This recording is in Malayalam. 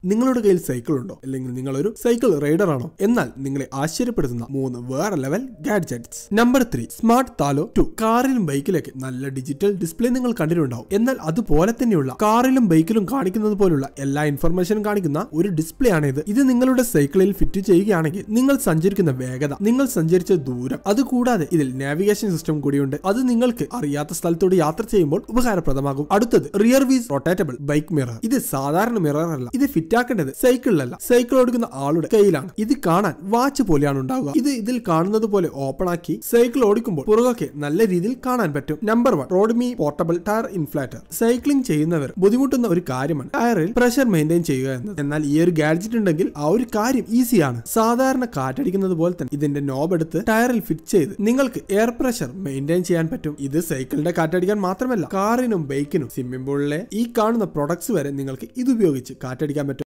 നിങ്ങളുടെ കയ്യിൽ സൈക്കിൾ ഉണ്ടോ അല്ലെങ്കിൽ നിങ്ങൾ ഒരു സൈക്കിൾ റൈഡർ ആണോ? എന്നാൽ നിങ്ങളെ ആശ്ചര്യപ്പെടുത്തുന്ന 3 വേറെ ലെവൽ ഗാഡ്ജറ്റ്സ്. നമ്പർ 3 സ്മാർട്ട് താലോ 2. കാറിലും ബൈക്കിലൊക്കെ നല്ല ഡിജിറ്റൽ ഡിസ്പ്ലേ നിങ്ങൾ കണ്ടിട്ടുണ്ടാവും. എന്നാൽ അതുപോലെ തന്നെയുള്ള കാറിലും ബൈക്കിലും കാണിക്കുന്നത് പോലുള്ള എല്ലാ ഇൻഫർമേഷനും കാണിക്കുന്ന ഒരു ഡിസ്പ്ലേ ആണ് ഇത്. ഇത് നിങ്ങളുടെ സൈക്കിളിൽ ഫിറ്റ് ചെയ്യുകയാണെങ്കിൽ നിങ്ങൾ സഞ്ചരിക്കുന്ന വേഗത, നിങ്ങൾ സഞ്ചരിച്ച ദൂരം, അതുകൂടാതെ ഇതിൽ നാവിഗേഷൻ സിസ്റ്റം കൂടിയുണ്ട്. അത് നിങ്ങൾക്ക് അറിയാത്ത സ്ഥലത്തോട് യാത്ര ചെയ്യുമ്പോൾ ഉപകാരപ്രദമാകും. അടുത്തത് rear wheel rotatable bike mirror. ഇത് സാധാരണ മിറർ അല്ല. ഇത് ഫിറ്റ് ആക്കേണ്ടത് സൈക്കിളിലല്ല, സൈക്കിൾ ഓടിക്കുന്ന ആളുടെ കയ്യിലാണ്. ഇത് കാണാൻ വാച്ച് പോലെയാണ് ഉണ്ടാവുക. ഇത് ഇതിൽ കാണുന്നത് പോലെ ഓപ്പൺ ആക്കി സൈക്കിൾ ഓടിക്കുമ്പോൾ പുറകൊക്കെ നല്ല രീതിയിൽ കാണാൻ പറ്റും. നമ്പർ 1 റോഡ്മി പോർട്ടബിൾ ടയർ ഇൻഫ്ലേറ്റർ. സൈക്ലിംഗ് ചെയ്യുന്നവർ ബുദ്ധിമുട്ടുന്ന ഒരു കാര്യമാണ് ടയറിൽ പ്രഷർ മെയിൻറ്റെയിൻ ചെയ്യുക എന്നത്. എന്നാൽ ഈ ഒരു ഗാഡ്ജറ്റ് ഉണ്ടെങ്കിൽ ആ ഒരു കാര്യം ഈസിയാണ്. സാധാരണ കാറ്റടിക്കുന്നത് പോലെ തന്നെ ഇതിന്റെ നോബ് എടുത്ത് ടയറിൽ ഫിറ്റ് ചെയ്ത് നിങ്ങൾക്ക് എയർ പ്രഷർ മെയിൻറ്റെയിൻ ചെയ്യാൻ പറ്റും. ഇത് സൈക്കിളിന്റെ കാറ്റടിക്കാൻ മാത്രമല്ല, കാറിനും ബൈക്കിനും സ്വിമ്മിംഗ് പൂളിലെ ഈ കാണുന്ന പ്രൊഡക്ട്സ് വരെ നിങ്ങൾക്ക് ഇത് ഉപയോഗിച്ച് കാറ്റടിക്കാൻ പറ്റും.